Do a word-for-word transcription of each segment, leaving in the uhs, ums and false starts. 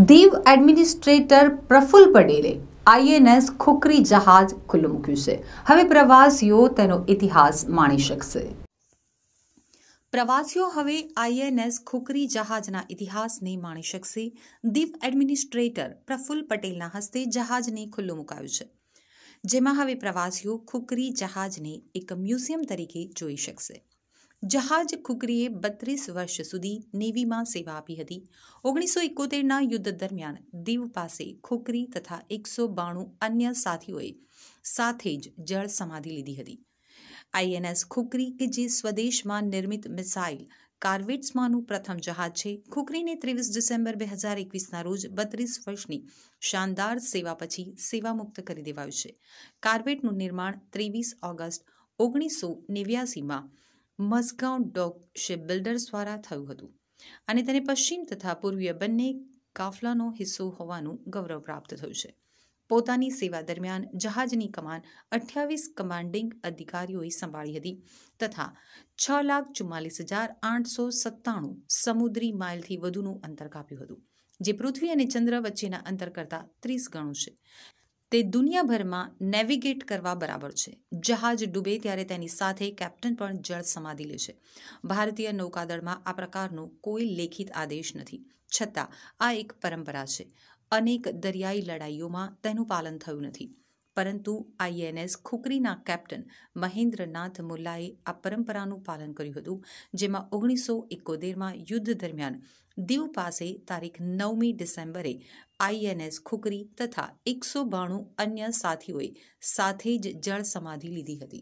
Diu administrator પ્રફુલ્લ પટેલે INS Khukri જહાજ ખુલ્લું મૂક્યું છે। હવે પ્રવાસીઓ તેનો ઇતિહાસ માણી શકશે। પ્રવાસીઓ હવે આઈએનએસ ખુકરી જહાજના ઇતિહાસને માણી શકશે। દીવ એડમિનિસ્ટ્રેટર પ્રફુલ્લ પટેલના હસ્તે જહાજને ખુલ્લું મુકાયું છે, જેમાં હવે પ્રવાસીઓ ખુકરી જહાજને એક મ્યુઝિયમ તરીકે જોઈ શકશે। જહાજ ખુકરીએ બત્રીસ વર્ષ સુધી નેવીમાં સેવા આપી હતી। ઓગણીસો એકોતેરના યુદ્ધ દરમિયાન દીવ પાસે ખુકરી તથા એકસો બાણું અન્ય સાથીઓએ સાથે જ જળ સમાધિ લીધી હતી। આઈએનએસ ખુકરી કે જે સ્વદેશમાં નિર્મિત મિસાઇલ કાર્વેટ્સમાંનું પ્રથમ જહાજ છે। ખુકરીને ત્રેવીસ ડિસેમ્બર બે હજાર એકવીસના રોજ બત્રીસ વર્ષની શાનદાર સેવા પછી સેવામુક્ત કરી દેવાયું છે। કાર્વેટનું નિર્માણ ત્રેવીસ ઓગસ્ટ ઓગણીસો નેવ્યાસીમાં મઝગાંવ ડોક શિપ બિલ્ડર્સ દ્વારા થયું હતું અને તેને પશ્ચિમ તથા પૂર્વીય બંને કાફલાનો હિસ્સો હોવાનું ગૌરવ પ્રાપ્ત થયું છે। પોતાની સેવા દરમિયાન જહાજની કમાન અઠ્યાવીસ કમાન્ડિંગ અધિકારીઓએ સંભાળી હતી તથા છ લાખ ચુમ્માલીસ હજાર આઠસો સત્તાણું સમુદ્રી માઇલથી વધુનું અંતર કાપ્યું હતું, જે પૃથ્વી અને ચંદ્ર વચ્ચેના અંતર કરતાં ત્રીસ ગણું છે। તે દુનિયાભરમાં નેવિગેટ કરવા બરાબર છે। જહાજ ડૂબે ત્યારે તેની સાથે કેપ્ટન પણ જળ સમાધિ લે છે। ભારતીય નૌકાદળમાં આ પ્રકારનો કોઈ લેખિત આદેશ નથી, છતાં આ એક પરંપરા છે। અનેક દરિયાઈ લડાઈઓમાં તેનું પાલન થયું નથી, પરંતુ આઈએનએસ ખુકરીના કેપ્ટન મહેન્દ્રનાથ મુલ્લાએ આ પરંપરાનું પાલન કર્યું હતું, જેમાં ઓગણીસો એકોતેરમાં યુદ્ધ દરમિયાન દીવ પાસે તારીખ નવમી ડિસેમ્બરે આઈએનએસ ખુકરી તથા એકસો બાણું અન્ય સાથીઓએ સાથે જ જળ સમાધિ લીધી હતી।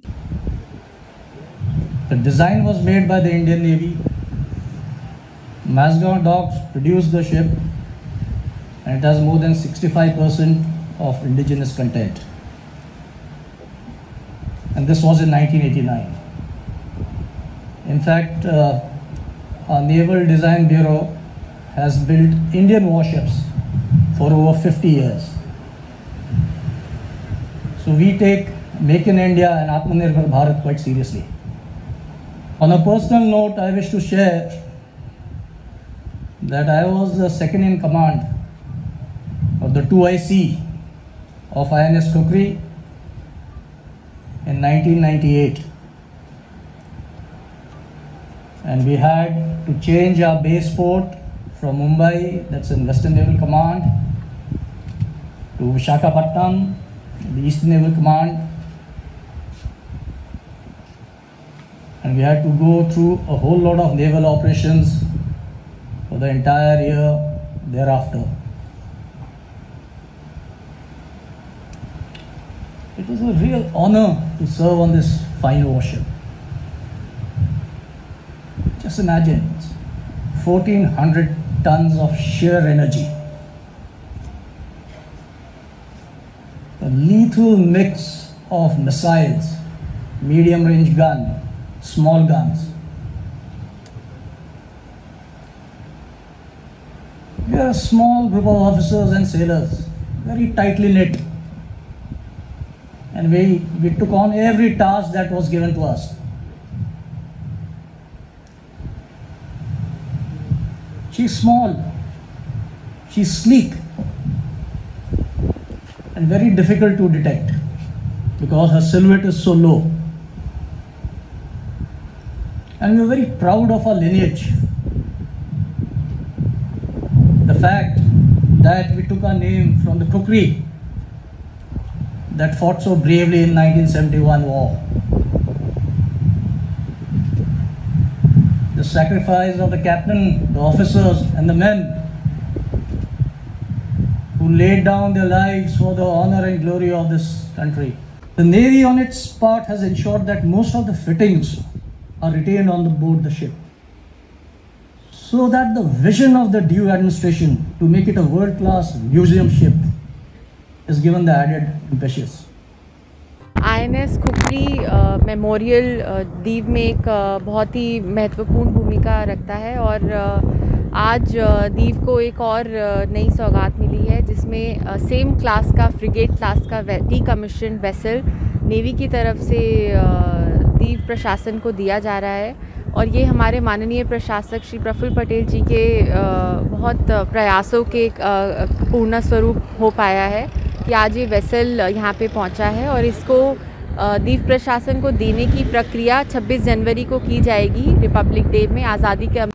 The design was made by the Indian Navy. Mazgaon Docks produced the ship and it has more than sixty-five percent of indigenous content. And this was in nineteen eighty-nine. In fact, uh, our Naval Design Bureau has built Indian warships for over fifty years. So we take Make in India and Atmanirbhar Bharat quite seriously. On a personal note, I wish to share that I was the second in command of the two I C of I N S Khukri in nineteen ninety-eight. And we had to change our base port from Mumbai, that's in Western Naval Command, to Visakhapatnam, the Eastern Naval Command, and we had to go through a whole lot of naval operations for the entire year thereafter. It was a real honor to serve on this fine warship. Just imagine, fourteen hundred tons of sheer energy. A lethal mix of missiles, medium range gun, small guns. We are a small group of officers and sailors, very tightly knit. And we, we took on every task that was given to us. She's small, she's sleek, and very difficult to detect because her silhouette is so low. And we're very proud of our lineage. The fact that we took our name from the Khukri that fought so bravely in nineteen seventy-one war. The sacrifice of the captain, the officers and the men who laid down their lives for the honor and glory of this country. The Navy on its part has ensured that most of the fittings are retained on the board the ship, so that the vision of the Diu administration to make it a world-class museum ship is given the added impetus. INS Khukri memorial Diu में एक uh, बहुत ही महत्वपूर्ण भूमिका रखता है और uh, आज uh, Diu को एक और uh, नई सौगात मिली है, जिसमें सेम uh, क्लास का फ्रिगेट क्लास का डी कमीशन वेसल नेवी की तरफ से uh, दीव प्रशासन को दिया जा रहा है। और ये हमारे माननीय प्रशासक श्री प्रफुल्ल पटेल जी के बहुत प्रयासों के पूर्ण स्वरूप हो पाया है कि आज ये वेसल यहाँ पे पहुँचा है और इसको दीव प्रशासन को देने की प्रक्रिया छब्बीस जनवरी को की जाएगी, रिपब्लिक डे में, आज़ादी के